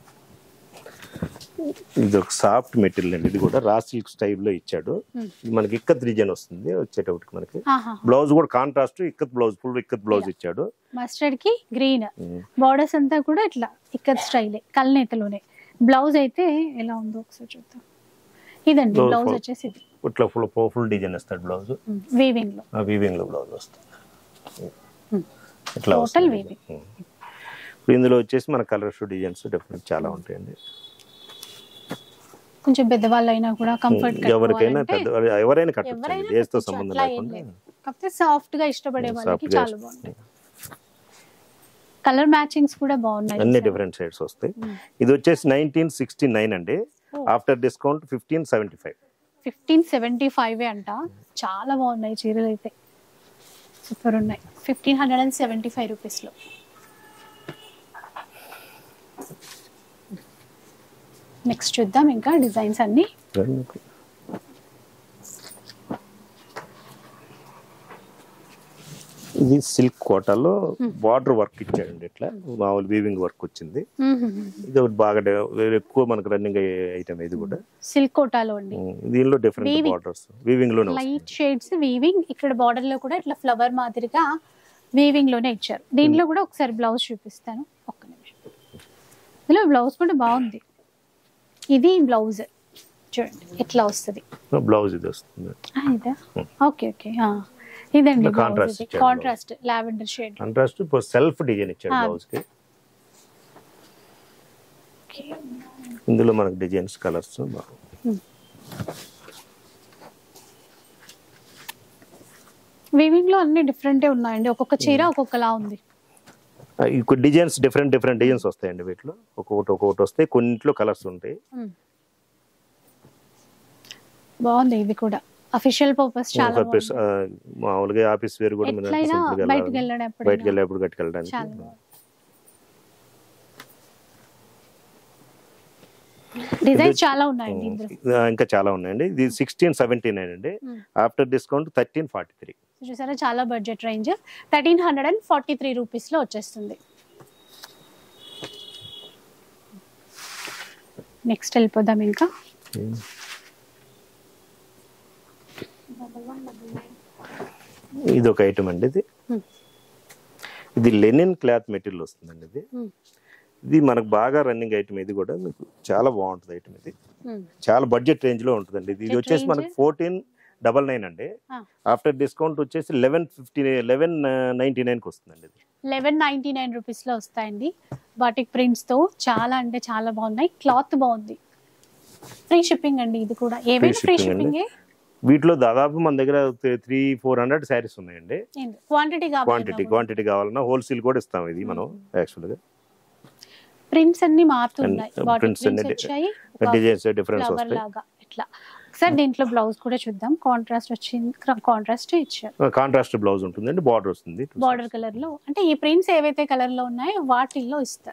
ఇది ఒక సాఫ్ట్ మెటీరియల్ అండి, ఇది కూడా రా సిల్క్ స్టైల్లో ఇచ్చాడు. ఇది మనకి ఇక్కత్ డిజైన్ వస్తుంది వచ్చేటప్పటికి. మనకి బ్లౌజ్ కూడా contrast ikat blouse, full ikat blouse ఇచ్చాడు. మస్టర్డ్ కి గ్రీన్ బార్డర్స్ అంతా కూడా ఇట్లా ఇక్కత్ స్టైలే, కల్నేతలోనే. బ్లౌజ్ అయితే ఎలా ఉందో ఒకసారి చూద్దాం. ఇదండి బ్లౌజ్ వచ్చేసి ఇది ఇట్లా ఫుల్ ఫుల్ డిజైన్ వస్తాడు బ్లౌజ్, వీవింగ్ లో వీవింగ్ లో బ్లౌజ్ వస్తుంది ఇట్లా టోటల్ వీవింగ్. ఇప్పుడు ఇందులో వచ్చేసి మన కలర్స్ డిజైన్స్ డిఫరెంట్ చాలా ఉంటాయండి. కొంచెం పెద్దవాళ్ళు అయినా కూడా కంఫర్ట్, ఎవరికైనా ఎవరైనా కట్టొచ్చు, ఏజ్ తో సంబంధం లేకుండా. కాకపోతే సాఫ్ట్ గా ఇష్టపడే వాళ్ళకి చాలా బాగుంటాయి. కలర్ మ్యాచింగ్స్ కూడా బాగున్నాయి, అన్ని డిఫరెంట్ షేడ్స్ వస్తాయి. ఇది వచ్చేసి నైన్టీన్ సిక్స్టీ నైన్ అండి, after discount fifteen seventy five. Fifteen seventy five అంట. చాలా బాగున్నాయి చీరలు అయితే, సూపర్ ఉన్నాయి. Fifteen hundred and seventy five rupees లో. నెక్స్ట్ చూద్దాం ఇంకా డిజైన్స్ అన్ని. ఇది సిల్క్ కోటాలో బార్డర్ వర్క్ ఇచ్చాడండి, ఇట్లా మామూలు వీవింగ్ వర్క్ వచ్చింది. ఇది ఒకటి బాగా ఎక్కువ మనకు రన్నింగ్ అయ్యే ఐటమ్. ఇది కూడా సిల్క్ కోటాలో అండి, దీనిలో డిఫరెంట్ బార్డర్స్ వీవింగ్ లోనే, లైట్ షేడ్స్ వీవింగ్. ఇక్కడ బార్డర్ లో కూడా ఇట్లా ఫ్లవర్ మాదిరిగా వీవింగ్ లోనే ఇచ్చారు. దీంట్లో కూడా ఒకసారి బ్లౌజ్ చూపిస్తాను, ఒక్క నిమిషం. ఇందులో బ్లౌజ్ కూడా బాగుంది. ఇది బ్లౌజ్ చూడండి ఎట్లా వస్తుంది. బ్లౌజ్ ఇది వస్తుంది. ఇదా? ఓకే ఓకే, ఇదండి contrast, contrast lavender shade. Contrast self design ఇచ్చాడు బ్లౌజ్ కి. ఇందులో మనకు డిజైన్స్ కలర్స్ వీవింగ్ లో అన్ని డిఫరెంట్ ఉన్నాయండి, ఒక్కొక్క చీర ఒక్కొక్కలా ఉంది. డిజైన్స్ డిఫరెంట్ డిఫరెంట్ డిజైన్స్ వస్తాయండి వీటిలో, ఒక్కొక్కటి ఒక్కొక్కటి వస్తాయి. కొన్నిట్లో కలర్స్ ఉంటాయి. బాగుంది ఇది కూడా, అఫీషియల్ పర్పస్ చాలా బాగుంది. మామూలుగా ఆఫీస్ వేర్ కూడా బయటికి వెళ్ళేటప్పుడు బయటికి వెళ్ళేప్పుడు కట్టుకెళ్ళడానికి. డిజైన్స్ చాలా ఉన్నాయండి, ఇంకా చాలా ఉన్నాయండి. ఇది సిక్స్టీన్ సెవెంటీ నైన్ అండి, after discount thirteen forty three. చూసారా, చాలా budget range. Thirteen hundred and forty three rupees లో వచ్చేస్తుంది. నెక్స్ట్ వెళ్ళిపోదాం ఇంకా. ఇది ఒక ఐటమ్ అండి, ఇది ఇది లెనిన్ క్లాత్ మెటీరియల్ వస్తుందండి. ఇది ఇది మనకు బాగా రన్నింగ్ ఐటమ్. ఇది కూడా మీకు చాలా బాగుంటుంది ఐటమ్. ఇది చాలా బడ్జెట్ రేంజ్ లో ఉంటుందండి. ఇది వచ్చేసి మనకి ఫోర్టీన్ డబల్ నైన్ అండి, ఆఫ్టర్ డిస్కౌంట్ వచ్చేసి eleven fifty eleven ninety nine కి వస్తుందండి. ఇది లెవెన్ నైన్టీ నైన్ రూపీస్ లో వస్తాయండి, బాటిక్ ప్రింట్స్ తో. చాలా అంటే చాలా బాగున్నాయి, క్లాత్ బాగుంది. ఫ్రీ షిప్పింగ్ అండి ఇది కూడా, ఏవైనా ఫ్రీ షిప్పింగ్. వీటిలో దాదాపు మన దగ్గర త్రీ ఫోర్ హండ్రెడ్ శారీస్ ఉన్నాయండి. క్వాంటిటీ క్వాంటిటీ క్వాంటిటీ కావాలన్నా హోల్సేల్ కూడా ఇస్తాం. ఇది మనం యాక్చువల్ గా ప్రింట్స్ అన్ని మారుతున్నాయి, డిజైన్స్ డిఫరెన్స్ వస్తాయి ఇట్లా. సార్ దీంట్లో బ్లౌజ్ కూడా చూద్దాం. కాంట్రాస్ట్ వచ్చింది, కాంట్రాస్ట్ ఇచ్చారు. కాంట్రాస్ట్ బ్లౌజ్ ఉంటుందండి, బార్డర్ వస్తుంది బార్డర్ కలర్ లో. అంటే ఈ ప్రింట్స్ ఏవైతే కలర్ లో ఉన్నాయో వాటిల్లో ఇస్తారు.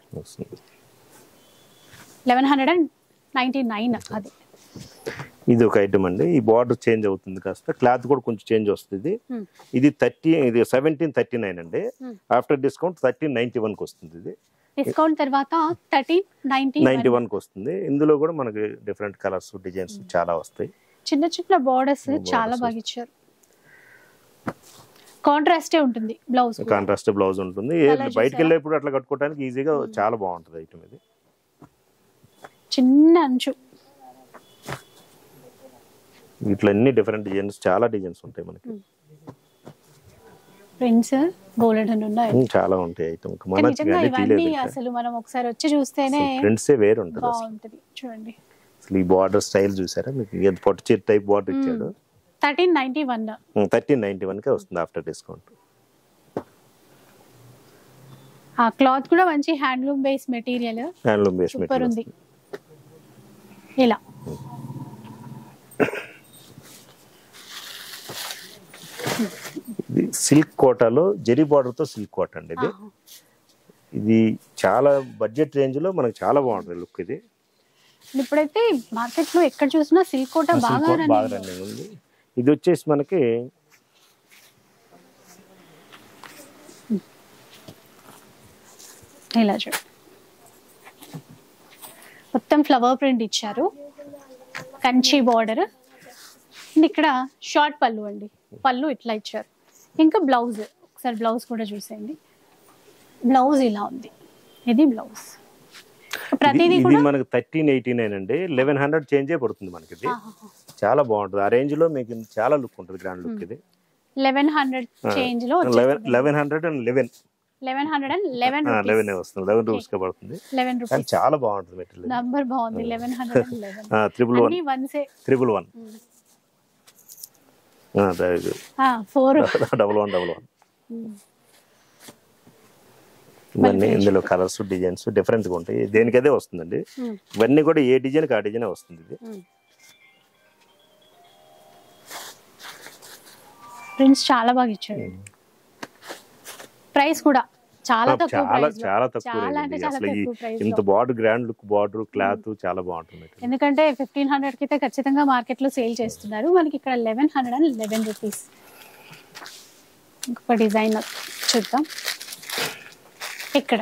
Eleven hundred and ninety nine అది. ఇది ఒక ఐటమ్ అండి, ఈ బార్డర్ చేంజ్ అవుతుంది కాస్త, క్లాత్ కూడా కొంచెం చేంజ్ వస్తుంది. ఇది థర్టీ ఇది సెవెంటీన్ థర్టీ నైన్ అండి, after discount thirteen ninety one కి వస్తుంది. ఇది డిస్కౌంట్ తర్వాత థర్టీన్ నైన్టీ నైన్టీ వన్ కి వస్తుంది. ఇందులో కూడా మనకి డిఫరెంట్ కలర్స్ డిజైన్స్ చాలా వస్తాయి. చిన్న చిన్న బోర్డర్స్ చాలా బాగా ఇచ్చారు. కాంట్రాస్టే ఉంటుంది బ్లౌజ్, కాంట్రాస్ట్ బ్లౌజ్ ఉంటుంది. బయటకు వెళ్ళేప్పుడు అట్లా కట్టుకోవడానికి ఈజీగా చాలా బాగుంటుంది ఐటమ్. ఇది చిన్న అంచు. ఇట్లా అన్ని డిఫరెంట్ డిజైన్స్, చాలా డిజైన్స్ ఉంటాయి మనకి. ప్రింట్స్ గోల్డెన్ ఉన్నాయి, చాలా ఉంటాయి ఐటమ్. ఇవన్నీ అసలు మనం ఒకసారి వచ్చి చూస్తేనే ప్రింట్స్ వేరే ఉంటుంది, బాగుంటది. చూడండి అసలు ఈ బార్డర్ స్టైల్ చూసారా, మీకు పొట్టు చీర టైప్ బార్డర్ ఇచ్చాడు. Thirteen ninety one thirteen ninety one కే వస్తుంది ఆఫ్టర్ డిస్కౌంట్. ఆ క్లాత్ కూడా మంచి handloom base material, handloom base super ఉంది. ఇలా ఇది సిల్క్ కోటాలో జెరీ బార్డర్ తో సిల్క్ కోట అండి. ఇది ఇది చాలా బడ్జెట్ రేంజ్ లో మనకు చాలా బాగుంటుంది లుక్. ఇది ఇప్పుడైతే మార్కెట్ లో ఎక్కడ చూసినా సిల్క్ కోట బాగా బాగా రన్నింగ్ ఉంది. ఇది వచ్చేసి మనకి ఇలా చూడు, మొత్తం ఫ్లవర్ ప్రింట్ ఇచ్చారు, కంచి బార్డర్. ఇక్కడ షార్ట్ పళ్ళు అండి, పళ్ళు ఇట్లా ఇచ్చారు. ఇంకా బ్లౌజ్, ఒకసారి బ్లౌజ్ కూడా చూసేయండి. బ్లౌజ్ ఇలా ఉంది, ఇది బ్లౌజ్. ప్రతిదీ కూడా మనకి థర్టీన్ ఎయిటీ నైన్ అండి, లెవెన్ హండ్రెడ్ చేంజ్ పడుతుంది మనకి. ఇది చాలా బాగుంటుంది, ఆ రేంజ్ లో మీకు చాలా లుక్ ఉంటుంది, గ్రాండ్ లుక్. ఇది లెవెన్ హండ్రెడ్ చేంజ్ లో eleven hundred and eleven eleven hundred and eleven eleven వస్తుంది, లెవెన్ రూపీస్ గా పడుతుంది. లెవెన్ రూపీస్ చాలా బాగుంటుంది మెటీరియల్. నంబర్ బాగుంది, eleven hundred and eleven. Triple one triple one four double one double one. ఇవన్నీ ఇందులో colours designs different గా ఉంటాయి, దేనికదే వస్తుందండి. ఇవన్నీ కూడా ఏ డిజైన్ ఆ డిజైన్ వస్తుంది. ఇది ప్రింట్స్ చాలా బాగా ఇచ్చారు. ప్రైస్ కూడా చాలా తక్కువ, చాలా చాలా తక్కువ రేంజ్. అసలు ఇంత border, grand look border, cloth చాలా బాగుంటుంది. ఎందుకంటే ఫిఫ్టీన్ హండ్రెడ్ కి అయితే ఖచ్చితంగా మార్కెట్ లో సేల్ చేస్తున్నారు, మనకి ఇక్కడ eleven hundred and eleven rupees. ఇంకొక డిజైన్ చూద్దాం. ఇక్కడ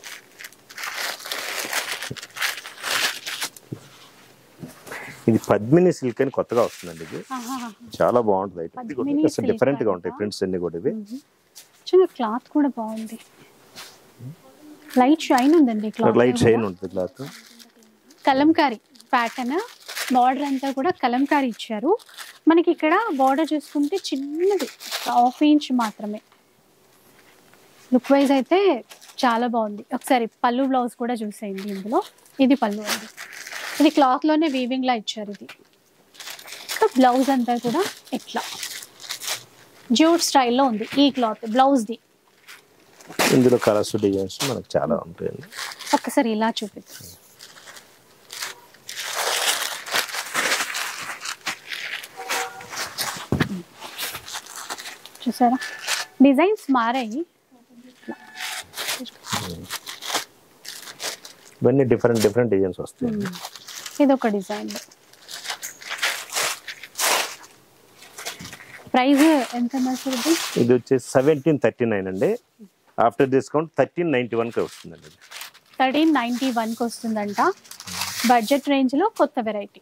ఇది పద్మిని సిల్క్ అని కొత్తగా వస్తుందండి. ఇది చాలా బాగుంటుంది, అసలు డిఫరెంట్ గా ఉంటాయి ప్రింట్స్ అన్ని కూడా. ఇవి క్లాత్ కూడా బాగుంది, లైట్ షైన్ ఉందండి. క్లాత్ లైట్ షైన్ ఉంటుంది క్లాత్. కలంకారీ ప్యాటర్న్, బార్డర్ అంతా కూడా కలంకారీ ఇచ్చారు. మనకి ఇక్కడ బార్డర్ చూసుకుంటే చిన్నది, హాఫ్ ఇంచ్ మాత్రమే. లుక్ వైజ్ అయితే చాలా బాగుంది. ఒకసారి పళ్ళు బ్లౌజ్ కూడా చూసేయండి. ఇందులో ఇది పళ్ళు అండి, ఇది క్లాత్ లోనే వీవింగ్ లా ఇచ్చారు. ఇది బ్లౌజ్ అంతా కూడా ఇట్లా జ్యూట్ స్టైల్లో ఉంది. ఈ క్లాత్ బ్లౌజ్ ది. ఇందులో కలర్స్ డిజైన్స్ మనకు చాలా ఉంటాయండి. ఒక్కసారి ఇలా చూపిస్తాను. చూసారా డిజైన్స్ మారాయి, ఇవన్నీ డిఫరెంట్ డిఫరెంట్ డిజైన్స్ వస్తాయి. ఇది ఒక డిజైన్. ప్రైస్ ఎంత? ఇది వచ్చేసి సెవెంటీన్ థర్టీ నైన్ అండి, after discount thirteen ninety one కి వస్తుందండి. థర్టీన్ నైన్టీ వన్ కి వస్తుందంట, బడ్జెట్ రేంజ్ లో కొత్త వెరైటీ.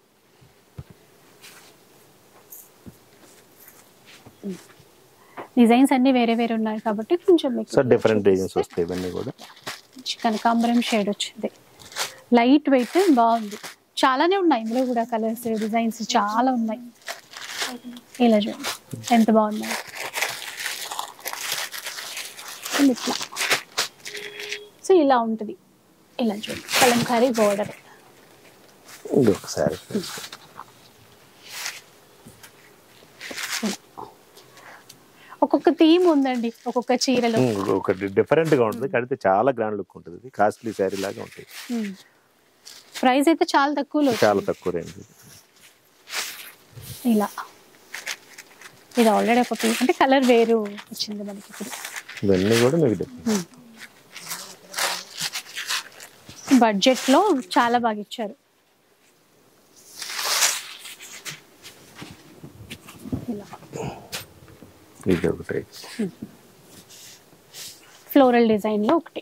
డిజైన్స్ అన్ని వేరే వేరే ఉన్నాయి కాబట్టి కొంచెం డిఫరెంట్ డిజైన్స్ వస్తాయి. ఇవన్నీ కూడా కనకాంబరం షేడ్ వచ్చింది, లైట్ వెయిట్, బాగుంది. చాలానే ఉన్నాయి ఇందులో కూడా, కలర్స్ డిజైన్స్ చాలా ఉన్నాయి. ఇలా చూడండి ఎంత బాగున్నాయి. ఇట్లా సో ఇలా ఉంటుంది. ఇలా చూడండి కలంకారీ బోర్డర్. ఒకసారి ఒక్కొక్క థీమ్ ఉందండి, ఒక్కొక్క చీరలో ఒకటి డిఫరెంట్ గా ఉంటుంది, కడితే చాలా గ్రాండ్ లుక్ ఉంటుంది. కాస్ట్లీ శారీ లాగా ఉంటుంది. ప్రైస్ అయితే చాలా తక్కువలో, చాలా తక్కువ రేంజ్. ఇలా ఇది ఆల్రెడీ ఒక పీస్ అంటే కలర్ వేరు వచ్చింది మనకి ఇప్పుడు. ఇవన్నీ కూడా మీకు బడ్జెట్ లో చాలా బాగా ఇచ్చారు. ఇది ఒకటి ఫ్లోరల్ డిజైన్ లో ఒకటి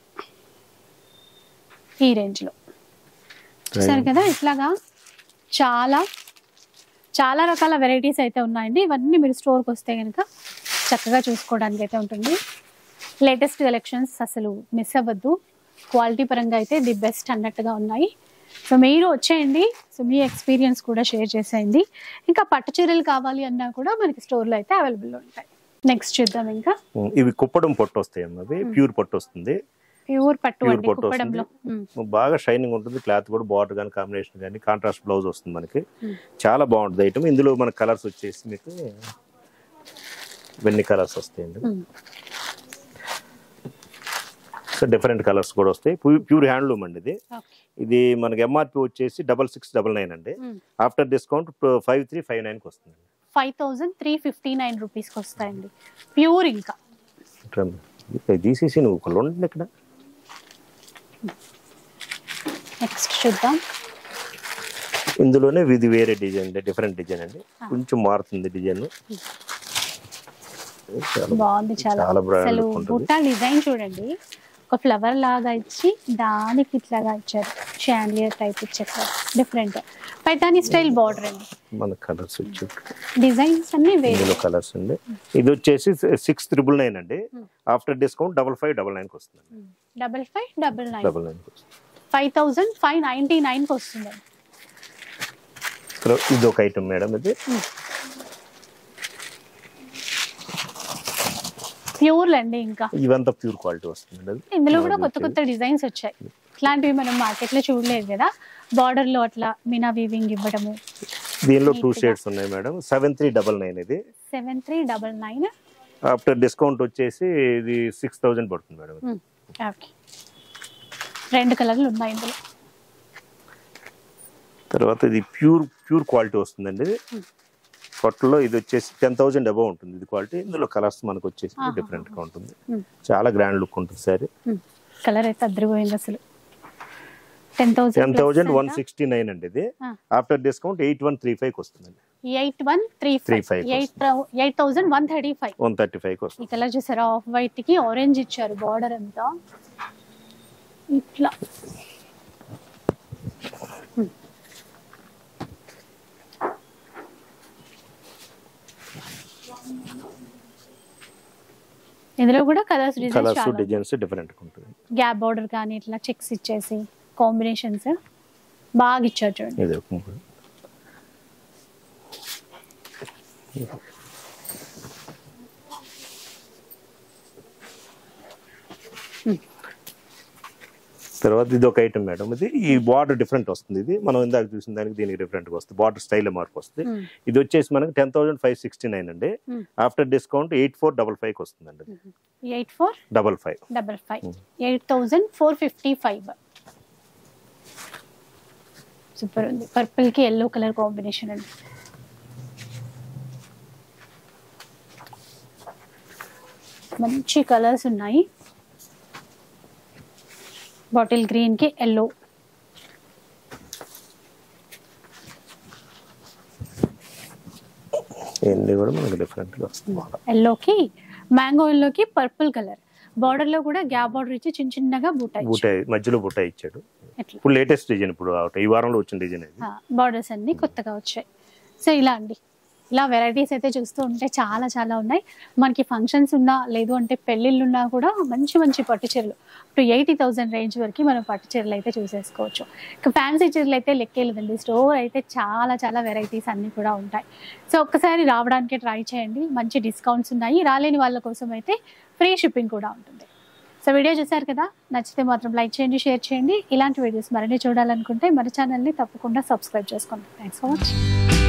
ఈ రేంజ్ లో చూసారు కదా. ఇట్లాగా చాలా చాలా రకాల వెరైటీస్ అయితే ఉన్నాయండి. ఇవన్నీ మీరు స్టోర్కి వస్తే కనుక చక్కగా చూసుకోవడానికి అయితే ఉంటుంది. లేటెస్ట్ కలెక్షన్స్ అసలు మిస్ అవ్వద్దు, క్వాలిటీ పరంగా అయితే ది బెస్ట్ అన్నట్టుగా ఉన్నాయి. సో మీరు వచ్చేయండి, సో మీ ఎక్స్పీరియన్స్ కూడా షేర్ చేసేయండి. ఇంకా పట్టు చీరలు కావాలి అన్నా కూడా మనకి స్టోర్లో అయితే అవైలబుల్ ఉంటాయి. నెక్స్ట్ చూద్దాం. ఇంకా ఇవి కుప్పడం పట్టు వస్తాయి అన్నది, ప్యూర్ పట్టు వస్తుంది. ప్యూర్ పట్టు అండి, పట్టు వస్తుంది, బాగా షైనింగ్ ఉంటుంది. క్లాత్ కూడా బార్డర్ కానీ కాంబినేషన్ కానీ కాంట్రాస్ట్ బ్లౌజ్ వస్తుంది మనకి, చాలా బాగుంటుంది ఐటమ్. ఇందులో మన కలర్స్ వచ్చేసి మీకు ఇవన్నీ కలర్స్ వస్తాయండి. సో డిఫరెంట్ కలర్స్ కూడా వస్తాయి. ప్యూర్ హ్యాండ్లూమ్ అండి ఇది. ఇది మనకి ఎంఆర్పి వచ్చేసి డబల్ సిక్స్ డబల్ నైన్ అండి. After discount five three five nine కి వస్తుంది. Five thousand three fifty nine rupees కి వస్తాయండి ప్యూర్. ఇంకా తీసేసి నువ్వు ఒకళ్ళు ఉండండి ఇక్కడ. నెక్స్ట్ చూద్దాం. ఇందులోనే ఇది వేరే డిజైన్, డిఫరెంట్ డిజైన్ అండి, కొంచెం మారుతుంది డిజైన్. బాగుంది చాలా. అసలు బుట్ట డిజైన్ చూడండి, ఒక ఫ్లవర్ లాగా ఇచ్చి దానికి ఇట్లాగా ఇచ్చారు, షాండియర్ టైప్ ఇచ్చారు, డిఫరెంట్ పైతాని స్టైల్ బార్డర్ అండి. మన కలర్స్ డిజైన్స్ అన్ని వేరే కలర్స్ అండి. ఇది వచ్చేసి సిక్స్ త్రిబుల్ నైన్ అండి. After discount double five double nine కి వస్తుంది. Double five double nine double nine five thousand five ninety nine కి వస్తుంది. ఇది ఒక ఐటమ్ మేడం, ఇది ప్యూర్ అండి. ఇంకా ఇవంతా ప్యూర్ క్వాలిటీ వస్తుంది. ఇందులో కూడా కొత్త కొత్త డిజైన్స్ వచ్చాయి, ఇట్లాంటివి మనం మార్కెట్ లో చూడలేదు కదా. బార్డర్ లో అట్లా మీనా వీవింగ్ ఇవ్వడము. దీనిలో టూ షేడ్స్ ఉన్నాయి madam. Seven three double nine ఇది. Seven three double nine after discount వచ్చేసి ఇది సిక్స్ థౌసండ్ పడుతుంది మేడం. ఓకే, రెండు కలర్లు ఉన్నాయి ఇందులో. తర్వాత ఇది ప్యూర్ ప్యూర్ క్వాలిటీ వస్తుందండి. పట్టులో ఇది వచ్చేసి టెన్ థౌసండ్ అబౌవ్ ఉంటుంది ఇది క్వాలిటీ. ఇందులో కలర్స్ మనకు వచ్చేసి డిఫరెంట్ గా ఉంటుంది, చాలా గ్రాండ్ లుక్ ఉంటుంది సారీ. కలర్ అయితే అద్దరిపోయింది అసలు. Ten thousand ten thousand one sixty nine అండి ఇది. After discount eight one three five వస్తుందండి. Eight one three five eight thousand one thirty five one thirty five వస్తుంది. ఈ కలర్ చూసారా, ఆఫ్ వైట్ కి ఆరెంజ్ ఇచ్చారు బార్డర్ అంతా ఇట్లా. ఇందులో కూడా కలర్స్ కలర్స్ డిజైన్స్ డిఫరెంట్ ఉంటుంది. గ్యాప్ బార్డర్ కానీ ఇట్లా చెక్స్ ఇచ్చేసి కాంబినేషన్స్ బాగా ఇచ్చారు చూడండి. ఇది తర్వాత ఇది ఒక ఐటమ్ మేడం. ఇది ఈ బార్డర్ డిఫరెంట్ వస్తుంది. ఇది మనం ఇందాక చూసిన దానికి దీనికి డిఫరెంట్ గా వస్తుంది. బార్డర్ స్టైల్ మార్పు వస్తుంది. ఇది వచ్చేసి మనకి ten thousand five sixty nine అండి. After discount eight four double five వస్తుంది అండి. Eight four double five double five eight thousand four fifty five. Super ఉంది. పర్పుల్ కి ఎల్లో కలర్ కాంబినేషన్ అండి. మంచి కలర్స్ ఉన్నాయి. బాటిల్ గ్రీన్ కి ఎల్లో, ఎల్లోకి మ్యాంగో ఎల్లోకి పర్పుల్ కలర్. బార్డర్ లో కూడా గ్యాప్ బార్డర్ ఇచ్చి చిన్న చిన్నగా బూటా మధ్యలో బూటా ఇచ్చాడు. ఇప్పుడు లేటెస్ట్ డిజైన్, ఇప్పుడు ఈ వారంలో వచ్చిన డిజైన్. బార్డర్స్ అన్ని కొత్తగా వచ్చాయి. సో ఇలా అండి, ఇలా వెరైటీస్ అయితే చూస్తూ ఉంటే చాలా చాలా ఉన్నాయి. మనకి ఫంక్షన్స్ ఉన్నా లేదు అంటే పెళ్ళిళ్ళు ఉన్నా కూడా మంచి మంచి పట్టు చీరలు ఇప్పుడు ఎయిటీ థౌసండ్ రేంజ్ వరకు మనం పట్టు చీరలు అయితే చూసేసుకోవచ్చు. ఇక ఫ్యాన్సీ చీరలు అయితే లెక్కేలేదండి. స్టోర్ అయితే చాలా చాలా వెరైటీస్ అన్నీ కూడా ఉంటాయి. సో ఒక్కసారి రావడానికి ట్రై చేయండి, మంచి డిస్కౌంట్స్ ఉన్నాయి. రాలేని వాళ్ళ కోసం అయితే ఫ్రీ షిప్పింగ్ కూడా ఉంటుంది. సో వీడియో చూసారు కదా, నచ్చితే మాత్రం లైక్ చేయండి, షేర్ చేయండి. ఇలాంటి వీడియోస్ మరిన్ని చూడాలనుకుంటే మన ఛానల్ని తప్పకుండా సబ్స్క్రైబ్ చేసుకోండి. Thanks for watching.